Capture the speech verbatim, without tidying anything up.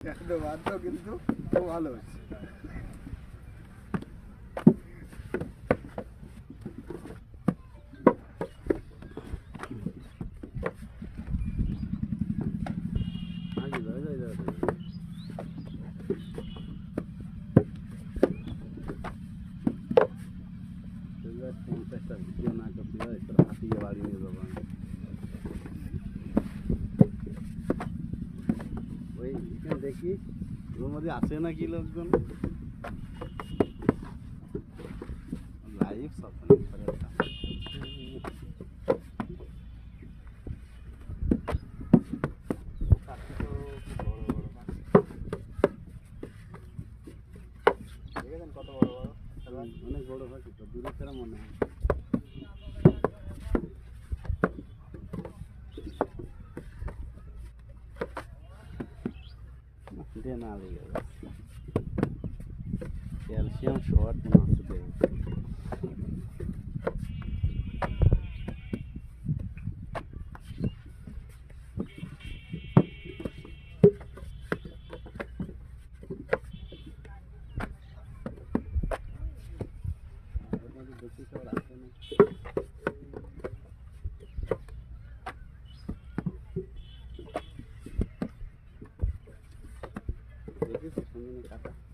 একদম বাধ্য কিন্তু খুব ভালো হচ্ছে। পঞ্চাশটা ভিডিও না করতে হয় তোর হাতিয়ে বাড়ি নিয়ে যাবো আমি। ওই এখানে দেখি ওর মধ্যে আছে নাকি লোকজন লাইভ সব কত বড় বড় অনেক বড় হয় তো দূরে ছাড়া মনে হয়। না লেগে যাচ্ছে ক্যালসিয়াম শর্ট মনে হচ্ছে। দেখি সব আছে না দেখেছি সুন্দর কাটা